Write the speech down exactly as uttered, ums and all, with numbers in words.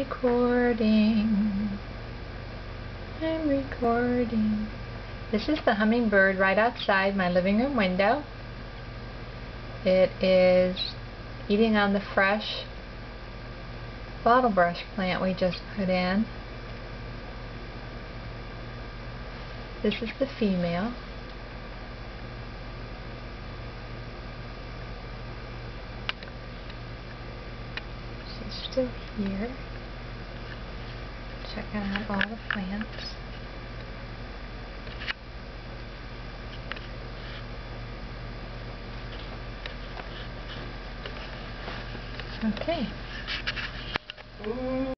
recording. I'm recording. This is the hummingbird right outside my living room window. It is eating on the fresh bottlebrush plant we just put in. This is the female. She's still here. Checking out all the plants. Okay.